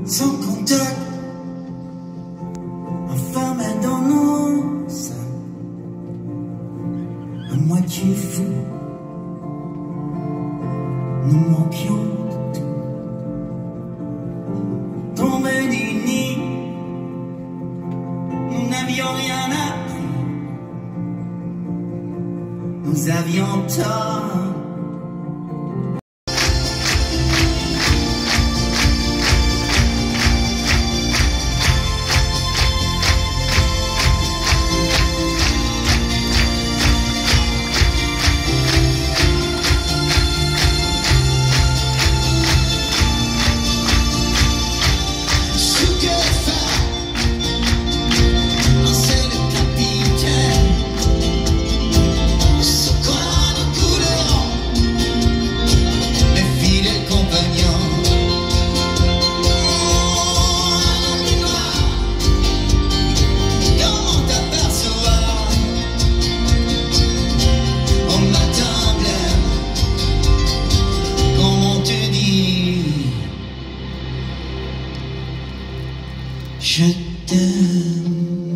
sans contact, enfermé dans nos seins, à moitié fou, nous manquions de tout. Tombés du nid, nous n'avions rien appris, nous avions tort. Je t'aime.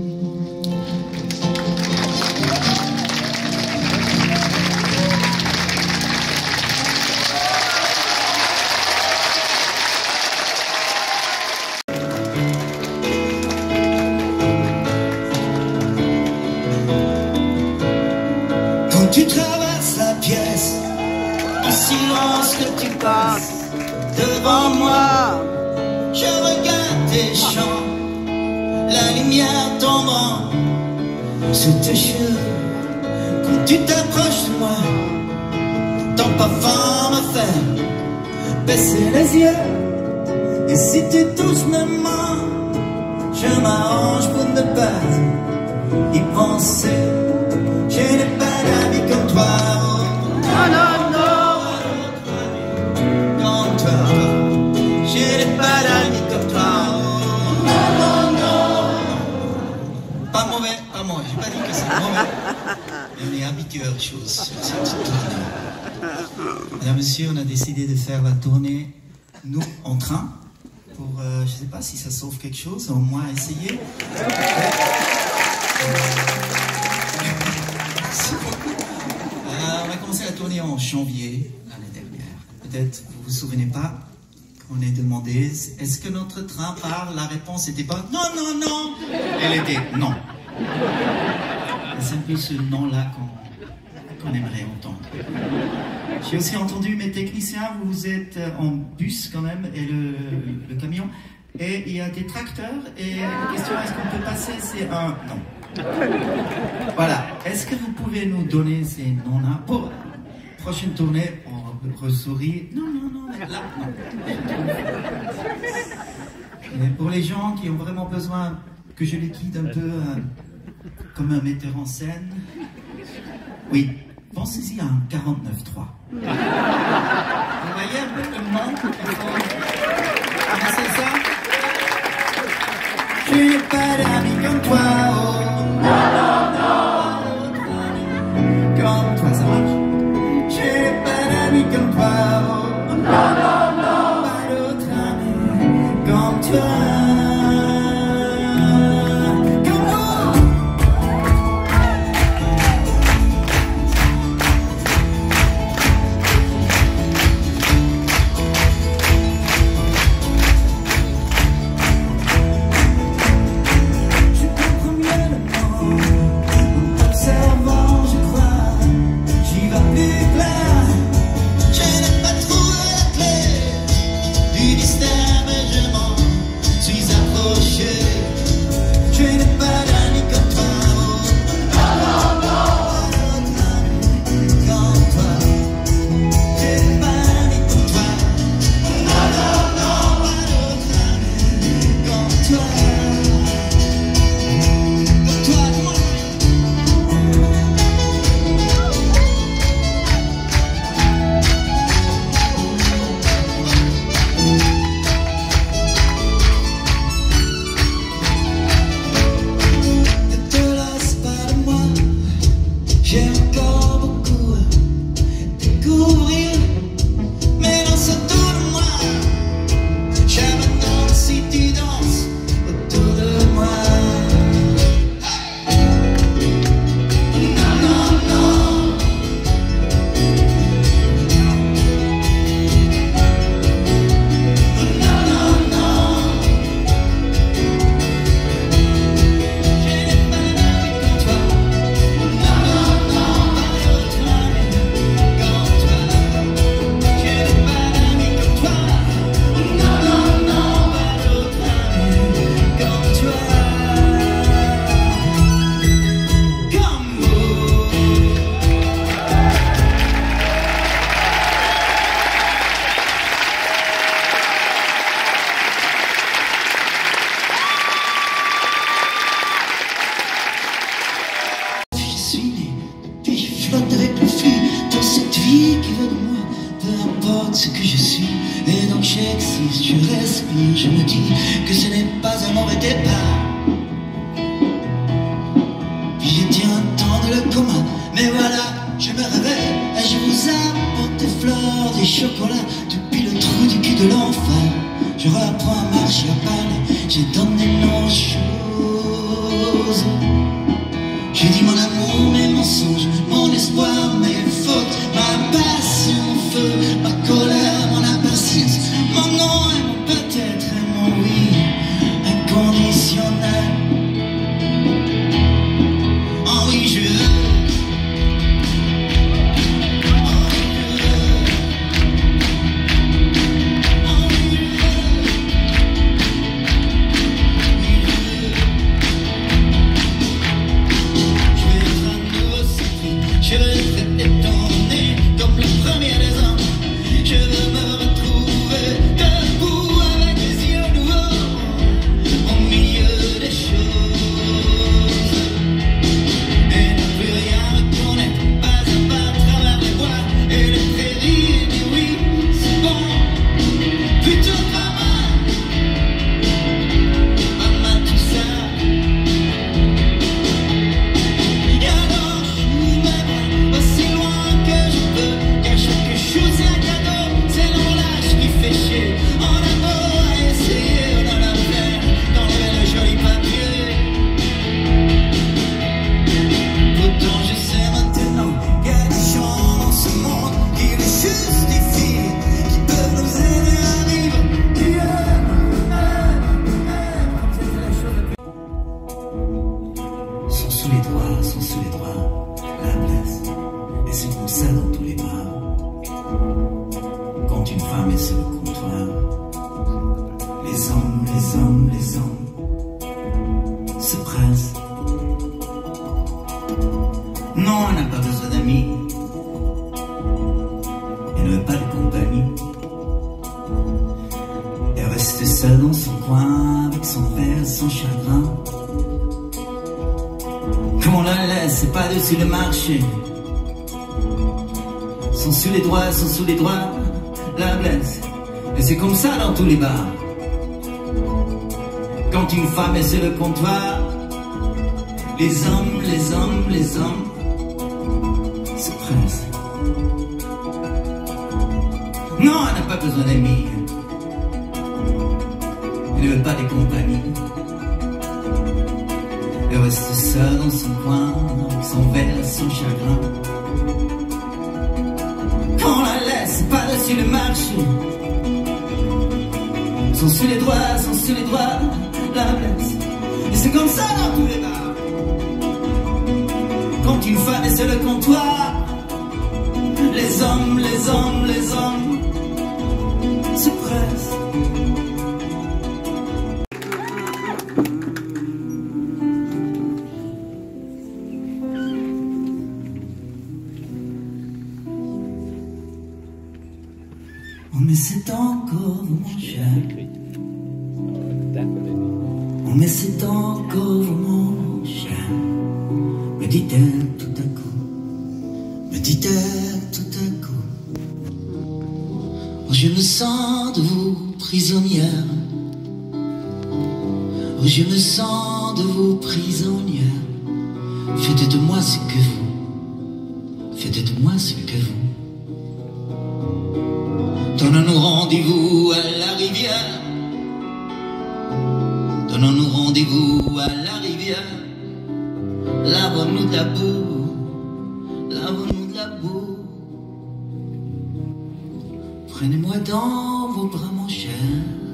Quand tu traverses la pièce, en silence que tu passes devant moi, je regarde tes chants, la lumière tombant sur tes cheveux. Quand tu t'approches de moi, ton parfum me fait baisser les yeux. Et si tu touches mes mains, je m'arrange pour ne pas y penser. Je n'ai pas d'amis comme toi. Non, non, non. Comme toi. Je n'ai pas d'amis comme toi. Pas mauvais, pas mauvais. J'ai pas dit que c'est mauvais. Mais on est habitué aux choses sur cette tournée. Mesdames et messieurs, on a décidé de faire la tournée, nous, en train. Pour, je sais pas si ça sauve quelque chose, au moins essayer. On a commencé la tournée en janvier, l'année dernière. Peut-être vous vous souvenez pas. On est demandé, est-ce que notre train part? La réponse était pas non, non, non. Elle était non. C'est un peu ce non-là qu'on aimerait entendre. J'ai aussi entendu mes techniciens, vous êtes en bus quand même, et le camion, et il y a des tracteurs, et la question est-ce qu'on peut passer, c'est un non. Voilà, est-ce que vous pouvez nous donner ces noms-là pour la prochaine tournée? On ressourit. Non, non, non, là, non. Et pour les gens qui ont vraiment besoin que je les guide un peu comme un metteur en scène, oui, pensez-y à un 49.3. Vous voyez un peu le manque qu'il faut. C'est ça? Je n'ai pas d'amis comme toi. Oh. Non, non, non. Comme toi, ça marche. Je n'ai pas d'amis comme toi. Oh. Non, non, non. Pas d'autres amis comme toi. importe ce que je suis, et donc j'existe, je respire, je me dis que ce n'est pas un mauvais départ. Puis j'ai dit un temps dans le coma, mais voilà, je me réveille et je vous apporte des fleurs, des chocolats, depuis le trou du cul de l'enfer. Je reprends à marcher, à parler, j'ai donné nos choses. J'ai dit mon amour, mes mensonges, mon espoir, mes fautes, ma passion, feu, ma colère, mon impatience, mon non et mon peut-être et mon oui inconditionnel. Oh oui, je veux. Je veux être étonné comme le premier des hommes. Je veux me retrouver debout avec les yeux nouveaux au milieu des choses et ne plus rien reconnaître, pas à pas à travers les bois et les prairies. Et dire oui, c'est bon, plutôt pas mal tout ça. Et alors je aussi loin que je peux, car chaque chose c'est un cadeau, c'est l'enlâche qui fait chier. On a beau à essayer, on a la flemme d'enlever le joli papier. Pourtant je sais maintenant qu'il y a des gens dans ce monde qui les justifient, qui peuvent nous aider à vivre, qui sont sous les doigts, la blesse. Et c'est comme ça dans tous les bras. Quand une femme est sur le comptoir, les hommes se pressent. Non, elle n'a pas besoin d'amis, elle ne veut pas de compagnie. Elle reste seule dans son coin avec son verre, son chagrin. Qu'on la laisse pas dessus le marché. Sont sous les droits, la blesse. Et c'est comme ça dans tous les bars. Quand une femme est sur le comptoir, les hommes se pressent. Non, elle n'a pas besoin d'amis, elle ne veut pas des compagnies. Elle reste seule dans son coin, avec son verre, son chagrin. Qu'on la laisse pas dessus le marché. Sont sous les doigts, la blesse. Et c'est comme ça dans tous les bars. Quand une femme est sur le comptoir, les hommes se pressent. Oh mais c'est encore vous mon cher. Oh mais c'est encore vous mon cher. Me dit-elle tout à coup. Oh je me sens de vous prisonnière. Oh je me sens de vous prisonnière. Faites de moi ce que vous. Donnons-nous rendez-vous à la rivière. Lavons-nous de la boue. Prenez-moi dans vos bras mon cher.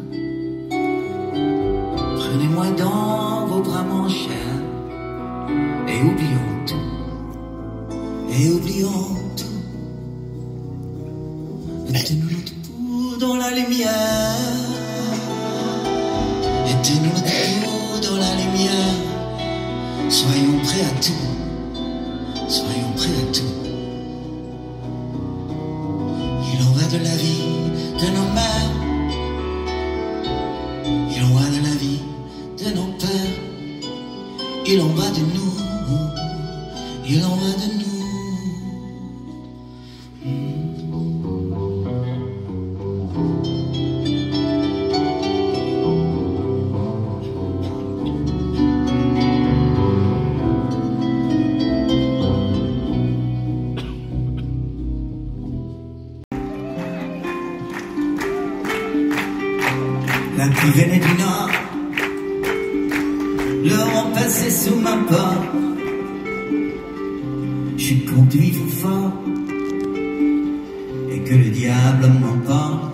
Et oublions tout. Mettez-nous notre peau dans la lumière. Soyons prêts à tout. Il en va de la vie de nos mères. Il en va de la vie de nos pères. Il en va de nous. La pluie venait du nord, le vent passait sous ma porte. Je suis conduit fort et que le diable m'emporte.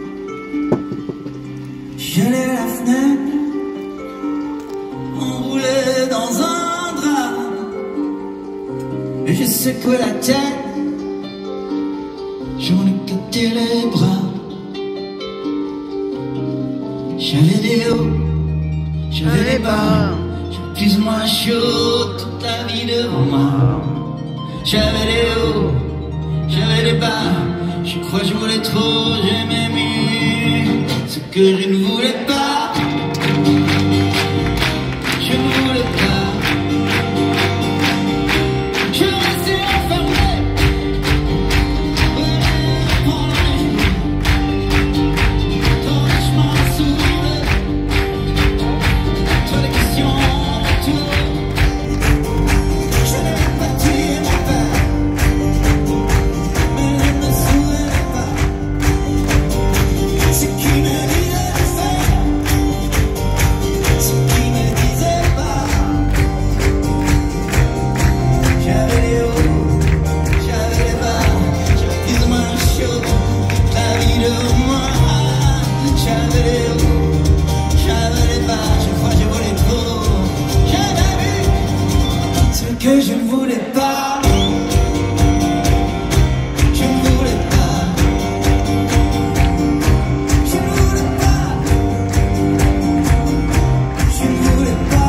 J'allais à la fenêtre, enroulé dans un drap, et je secouais la tête, j'en ai capté les bras. J'avais des hauts, j'avais des bas, j'avais plus ou moins chaud toute la vie devant moi. J'avais des hauts, j'avais des bas, je crois que je voulais trop, j'aimais mieux ce que je ne voulais pas. Je ne voulais pas, je restais enfermé dans les chemins sourds, entre les questions autour. Je n'avais pas tué mon père, mais je ne me souvenais pas ce qui me disait de faire, ce qui me disait pas. J'avais les hauts, j'avais les bas, j'avais plus ou moins chaud toute la vie de moi. J'avais les hauts, j'avais les bas, je crois que je voulais trop. J'avais vu ce que je ne voulais pas. Je ne voulais pas, je ne voulais pas, je ne voulais pas.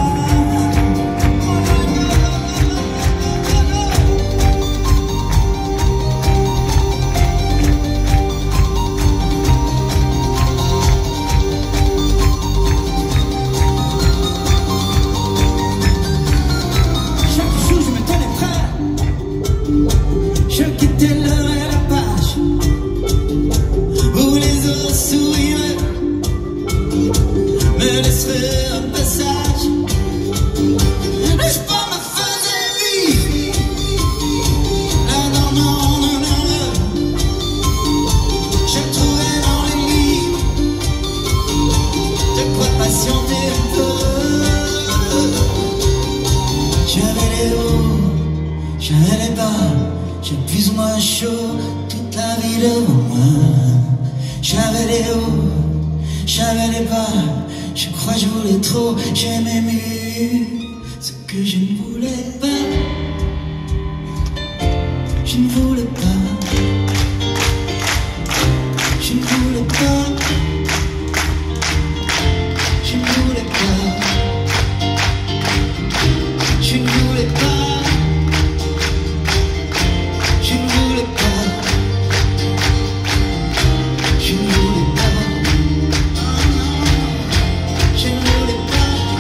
Chaque jour je me tenais prêt, je quittais l'heure et la page où les autres souriraient, me laisseraient un passage. L'espoir me faisait vivre là dans mon honneur. Je trouvais dans les livres de quoi patienter un peu. J'avais les hauts, j'avais les bas, j'ai plus ou moins chaud toute la vie devant moi. J'avais les hauts, j'avais les bas, je crois que je voulais trop, j'aimais mieux ce que je ne voulais pas. Je ne voulais pas, je ne voulais pas, je ne voulais pas, je ne voulais pas, je ne voulais pas, je ne voulais pas, je ne voulais pas.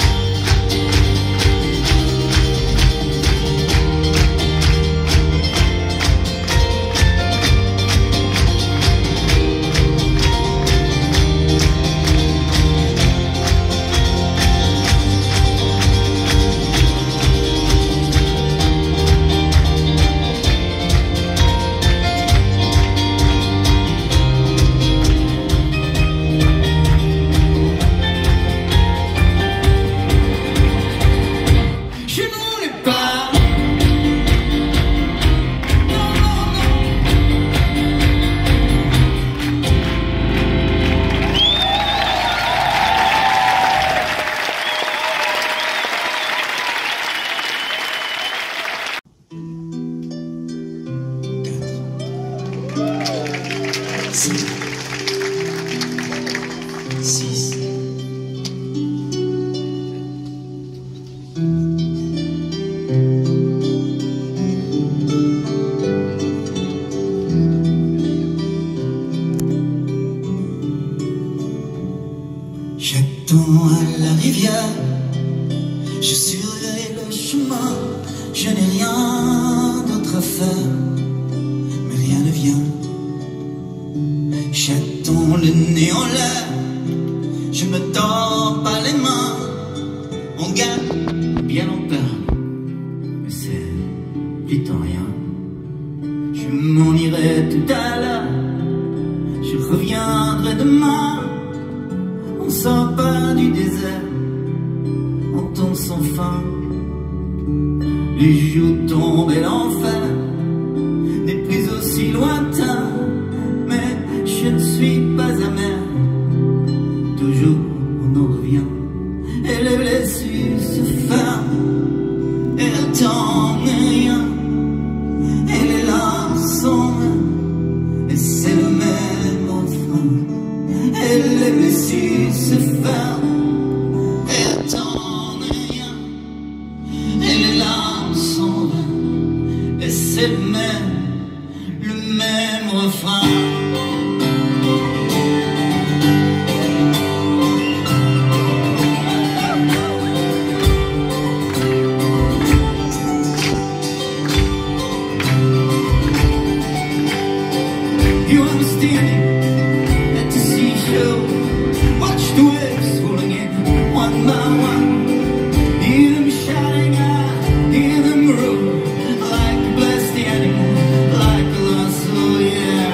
Je ne voulais pas. Non, non, non. Six. J'attends à la rivière, je surveille le chemin, je n'ai rien d'autre à faire, mais rien ne vient. J'attends le nez en l'air, je me tords pas les mains, on gagne, bien on perd, mais c'est vite en rien. Je m'en irai tout à l'heure, je reviendrai demain. On sapin du désert, on tombe sans fin. Les jours tombent et l'enfer, des prises aussi lointains. Mais je ne suis pas amer, toujours on en revient. Et les blessures se ferment, et le temps n'est rien. Et les larmes sont mêmes, et c'est le même refrain. Et les blessures se ferment, et le temps n'est rien. Et les larmes sont vaines, et c'est le même refrain. You understand at the seashore, watch the waves rolling in one by one. Hear them shouting out, hear them roar, like a blessed animal, like a lost soul, yeah.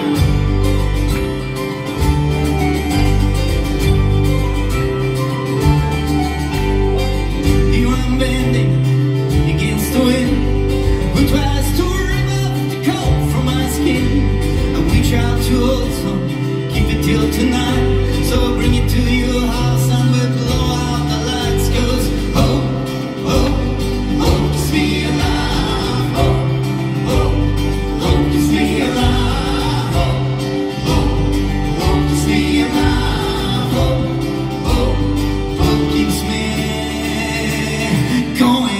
You are bending against the wind, who tries to remove the cold from my skin. Try to hold on, keep it till tonight. So bring it to your house and we'll blow out the lights. 'Cause hope, hope, hope keeps me alive. Hope, hope, hope keeps me alive. Hope, hope, hope keeps me alive. Hope, hope, hope keeps me going.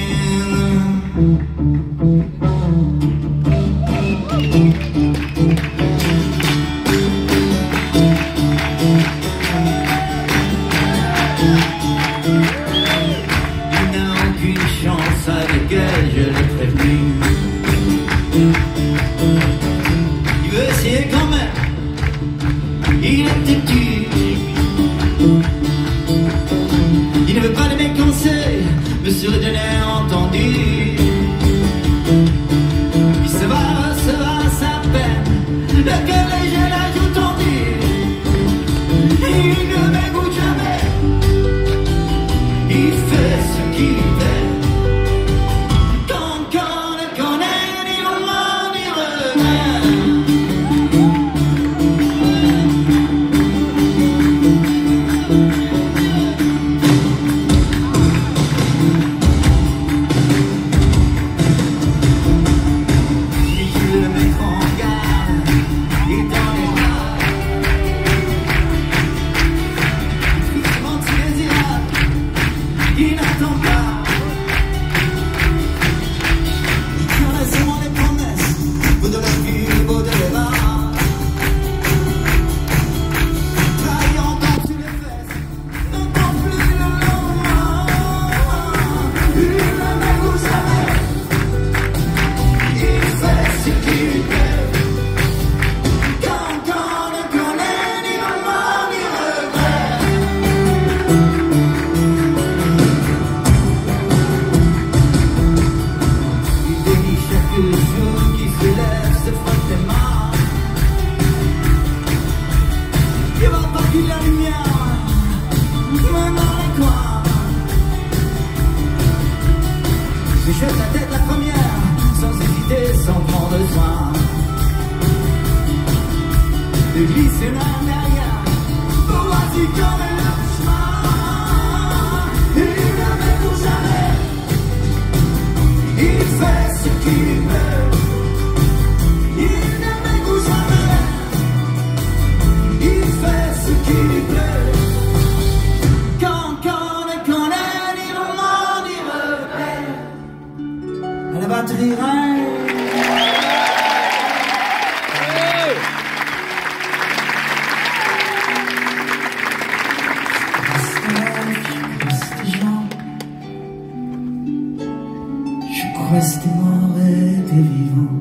Avec elle, je l'ai prévenu. Il veut essayer quand même. Il est têtu. Il ne veut pas de mes conseils, me serait donné entendu. Il se va sa peine. Le cœur léger, la joue tendue. Il ne m'écoute jamais. Il fait ce qu'il fait. La lumière, même dans les coins. Je jette la tête la première, sans hésiter, sans prendre soin de glisser l'un derrière, pour voir si connaît le chemin. Il ne m'écoute jamais, il fait ce qu'il veut. Il ne m'écoute jamais, il fait ce qu'il veut. Quand on est ni roman ni repère, à la batterie reine. Reste mort et t'es vivant.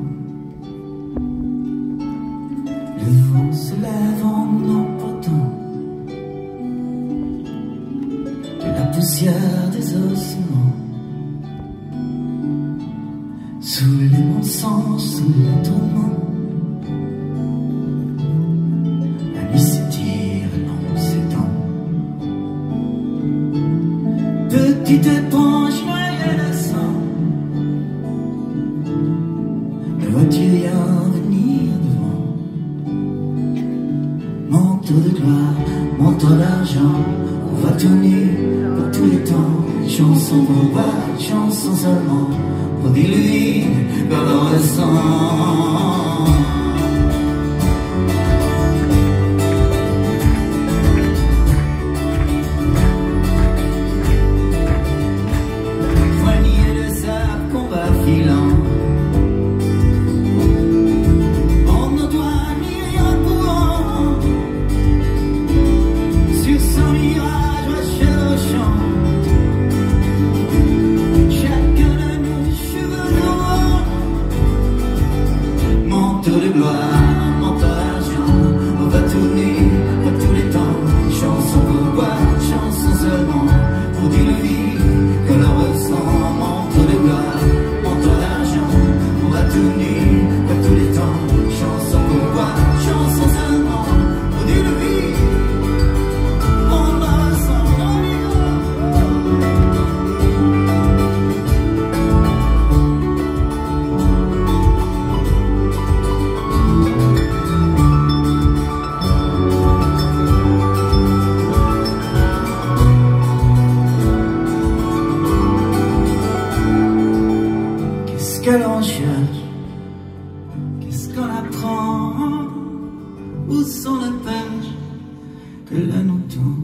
Le vent se lève en emportant de la poussière des ossements. Sous les mensonges, sous les tourments, la nuit s'étire, l'ombre s'étend. petite éponge noyée de sang. Me vois-tu bien venir devant? Manteau de gloire, manteau d'argent, on va tourner pour tous les temps. Chanson pour boire, chanson seulement pour diluer vers le ressent. De gloire, manteau d'argent, on va tourner pour tous les temps. Chanson pour boire, chanson seulement pour dire le vide que l'on ressent. Manteau de gloire, manteau d'argent, on va tourner pour tous les temps. Chanson pour boire, chanson seulement pour dire le vide on la ressent. Qu'est-ce que l'on cherche? Qu'est-ce qu'on apprend? Où sont les pages que l'on nous tourne?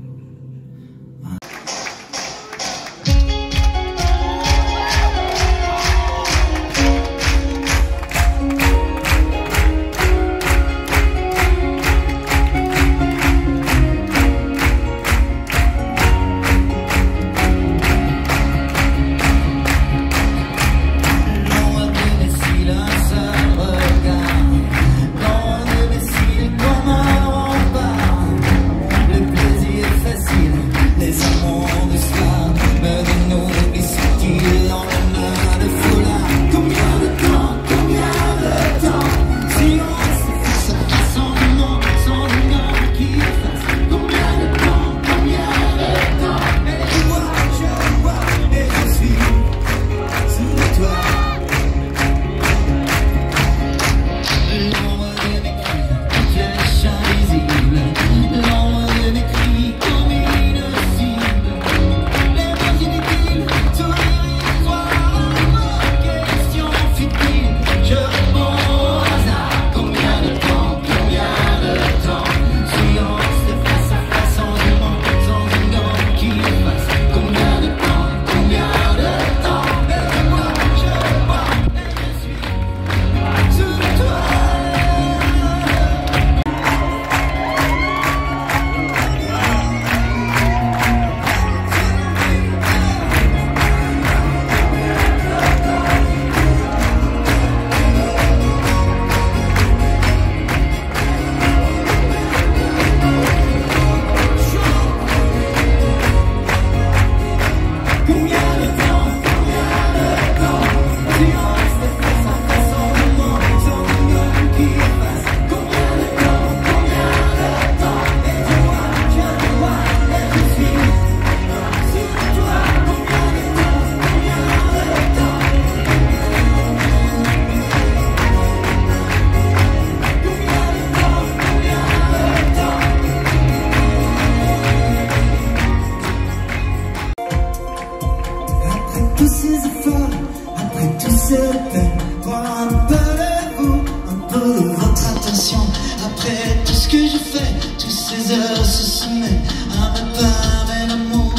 Tous ces efforts, après tous ces peines, pour un peu de vous, un peu de votre attention. Après tout ce que j'ai fait, toutes ces heures, ce semaine, à me parler d'amour.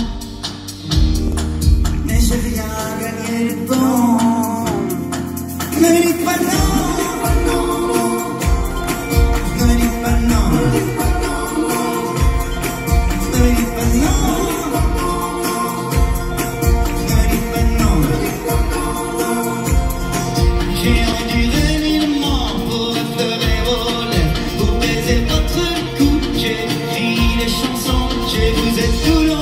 Mais j'ai rien gagné de bon. Ne me dis pas non, ne me dis pas non, ne me dis pas non. Vous êtes tout le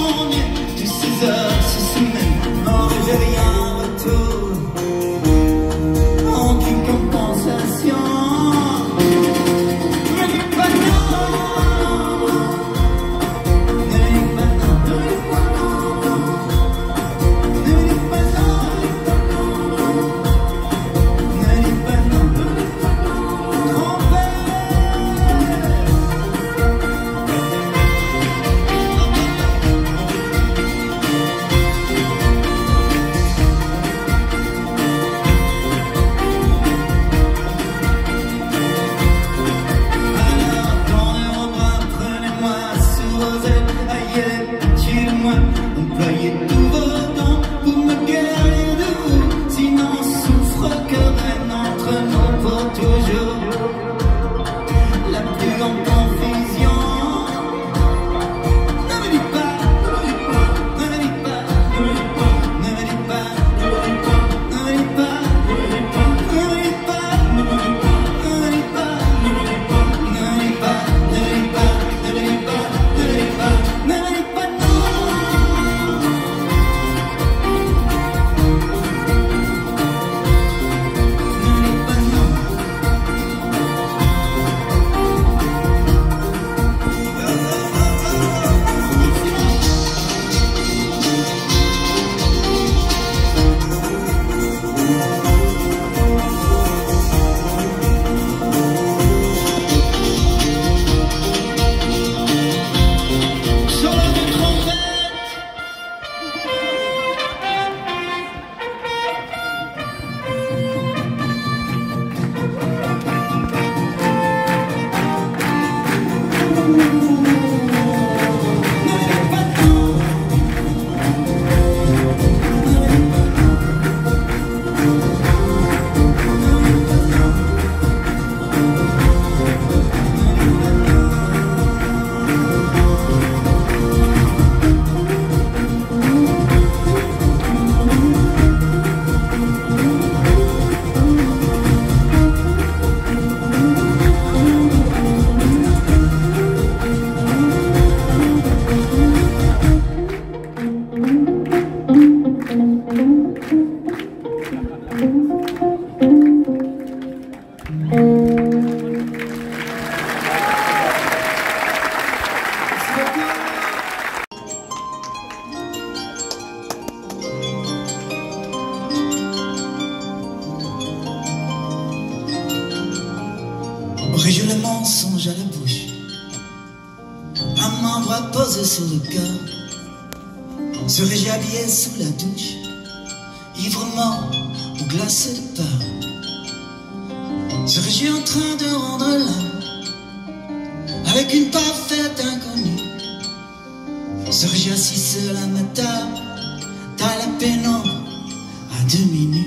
bras posés sur le cœur. Serais-je habillé sous la douche, ivrement ou glacé de peur? Serais-je en train de rendre l'âme avec une parfaite inconnue? Serais-je assis seul à ma table dans la pénombre à demi nu?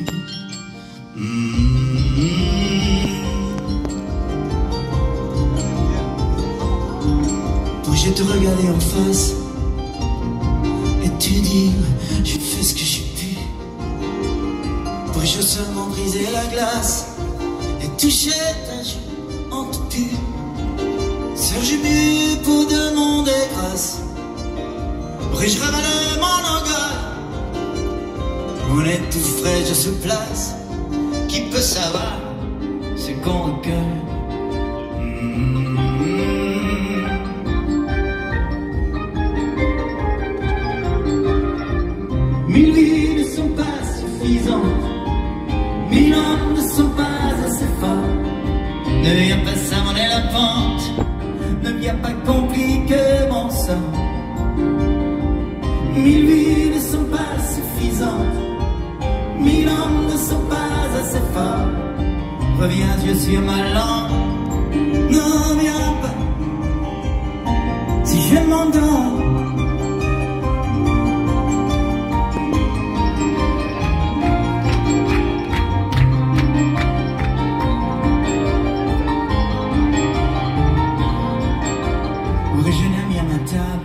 Pourrais-je te regarder en face et te dire je fais ce que j'ai pu? Pourrais-je seulement briser la glace et toucher ta joue en tout pu? Serais-je bu pour demander grâce? Pourrais-je ravaler mon orgueil? On est tout frais, je se place. Qui peut savoir ce qu'on recueille? Mille vies ne sont pas suffisantes, 1000 hommes ne sont pas assez forts. Ne viens pas s'amener la pente, ne viens pas compliquer mon sort. 1000 vies ne sont pas suffisantes, 1000 hommes ne sont pas assez forts. Reviens Dieu sur ma langue, ne viens pas si je m'endors. Aurais-je un ami à ma table?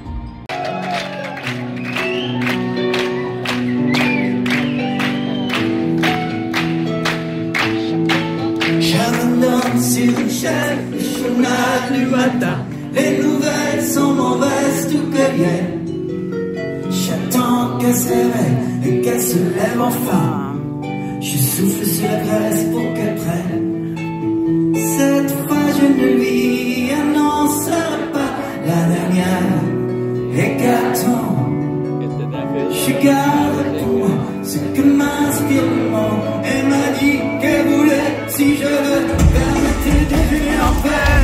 J'abandonne sur une chaîne le journal du matin. Les nouvelles sont mauvaises tout que viennent. J'attends qu'elle s'éveille et qu'elle se lève enfin. Je souffle sur la graisse pour qu'elle prenne. Cette fois je ne lui annoncerai pas la dernière hécatombe. Je garde pour moi ce que m'inspire le monde. Elle m'a dit qu'elle voulait, si je veux, permettre de déjeuner en paix.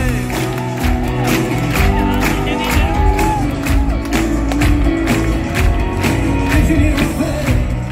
Déjeuner en paix.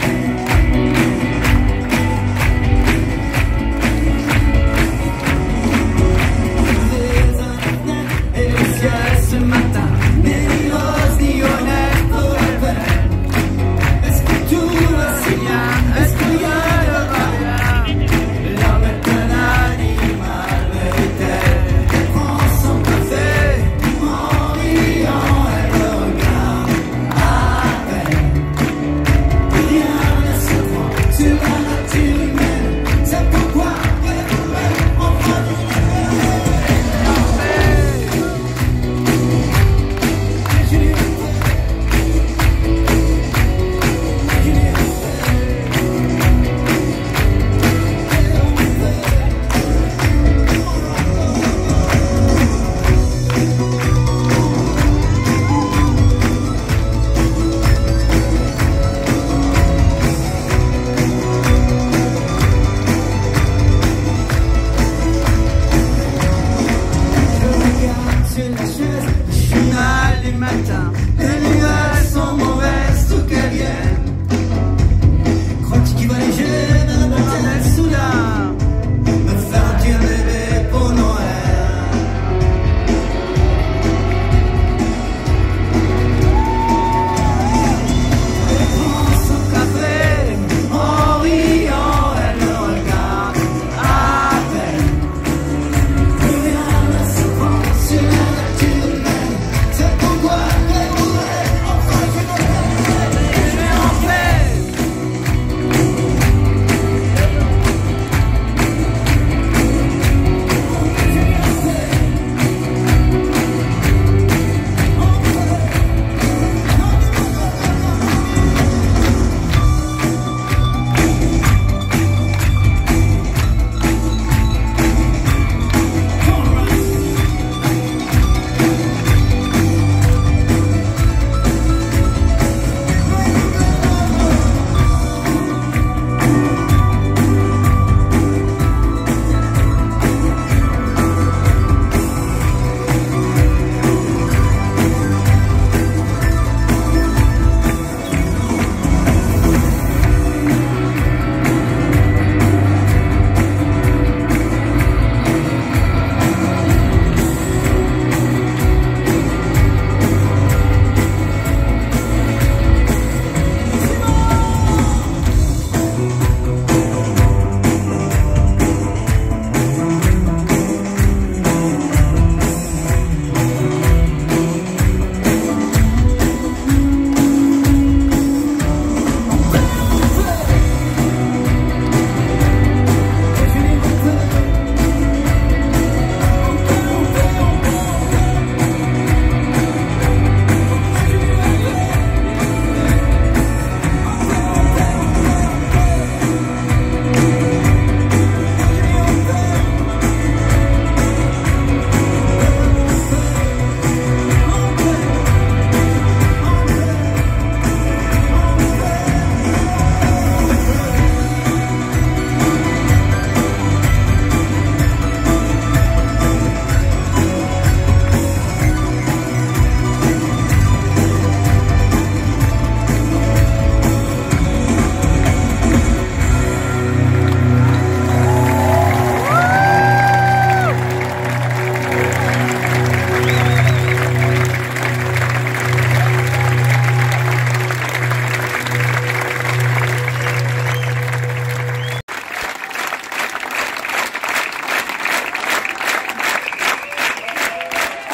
Et le ciel ce matin n'est ni rose ni honnête pour la peine. Est-ce que tout va si bien? Est-ce qu'il y a le barrière? L'homme est un animal véritable. Elle prend son café en riant, elle le regarde à peine. Rien ne se prend sur la nature humaine. C'est pourquoi elle pourrait enfin sur la chaise, le journal du matin. Les nouvelles sont mauvaises tout qu'elles viennent. Crois-tu qu'il va léger dans la bataille soudain? Me faire un petit bébé pour Noël. Elle prend son café en riant, elle le regarde à peine. Rien ne se prend sur la nature.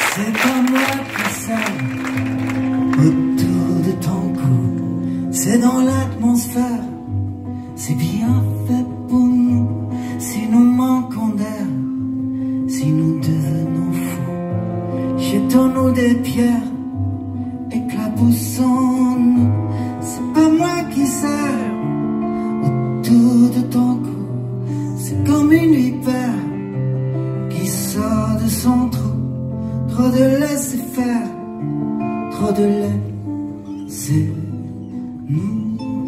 C'est pas moi qui sers autour de ton cou, c'est dans l'atmosphère, c'est bien fait pour nous. Si nous manquons d'air, si nous devenons fous, jetons-nous des pierres, éclaboussons-nous. C'est pas moi qui sers autour de ton cou, c'est comme une vipère qui sort de son trou. Trop de laisser faire, trop de laisser nous.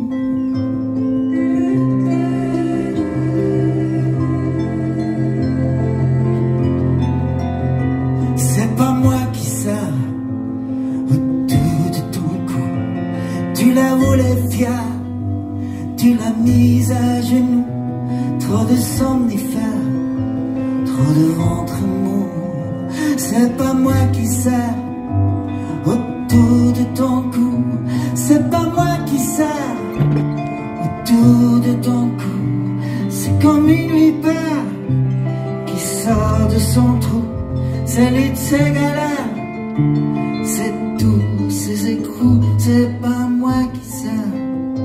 C'est pas moi qui sers autour de ton cou. Tu la voulais fière, tu l'as mise à genoux. Trop de somnifères, trop de ventre mou. C'est pas moi qui sers autour de ton cou, c'est pas moi qui sers autour de ton cou. C'est comme une vipère qui sort de son trou. C'est lui de ses galères, c'est tous ses écrous. C'est pas moi qui sers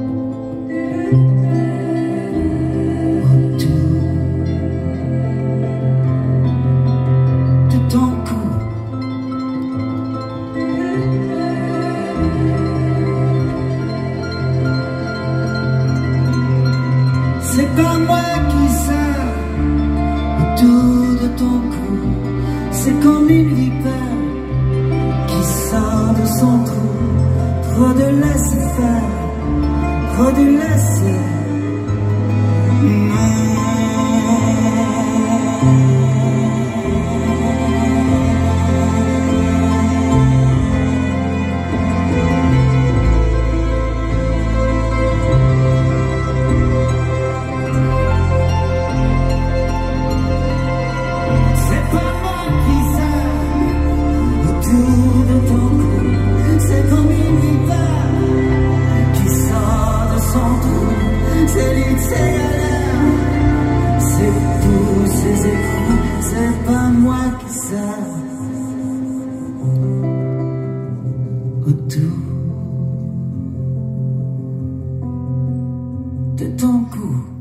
autour de ton cou. C'est pas moi qui sers autour de ton cou, c'est comme une vipère qui sort de son trou. Trop de laisser faire, trop de laisser. C'est tous ces écrans, c'est pas moi qui sers autour de ton cou.